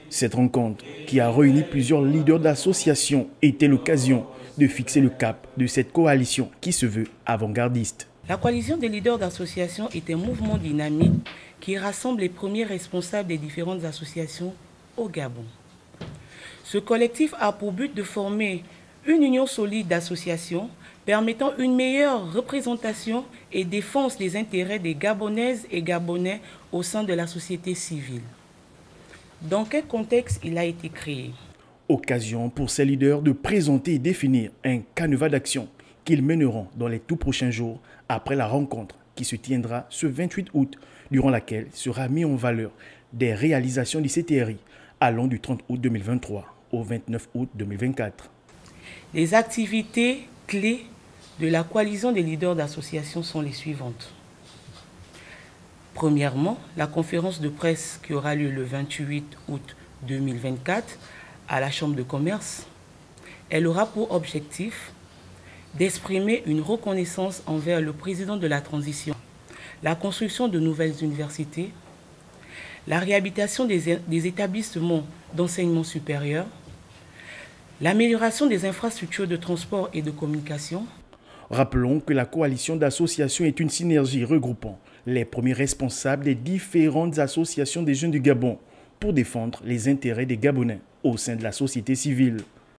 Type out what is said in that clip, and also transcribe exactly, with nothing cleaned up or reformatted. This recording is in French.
Cette rencontre, qui a réuni plusieurs leaders d'associations, était l'occasion de fixer le cap de cette coalition qui se veut avant-gardiste. La coalition des leaders d'associations est un mouvement dynamique qui rassemble les premiers responsables des différentes associations au Gabon. Ce collectif a pour but de former une union solide d'associations permettant une meilleure représentation et défense des intérêts des Gabonaises et Gabonais au sein de la société civile. Dans quel contexte il a été créé? Occasion pour ces leaders de présenter et définir un canevas d'action qu'ils mèneront dans les tout prochains jours après la rencontre qui se tiendra ce vingt-huit août, durant laquelle sera mis en valeur des réalisations du C T R I allant du trente août deux mille vingt-trois au vingt-neuf août deux mille vingt-quatre. Les activités clés de la coalition des leaders d'associations sont les suivantes. Premièrement, la conférence de presse qui aura lieu le vingt-huit août deux mille vingt-quatre à la Chambre de commerce. Elle aura pour objectif d'exprimer une reconnaissance envers le président de la transition, la construction de nouvelles universités, la réhabilitation des, des établissements d'enseignement supérieur, l'amélioration des infrastructures de transport et de communication. Rappelons que la coalition d'associations est une synergie regroupant les premiers responsables des différentes associations des jeunes du Gabon pour défendre les intérêts des Gabonais au sein de la société civile.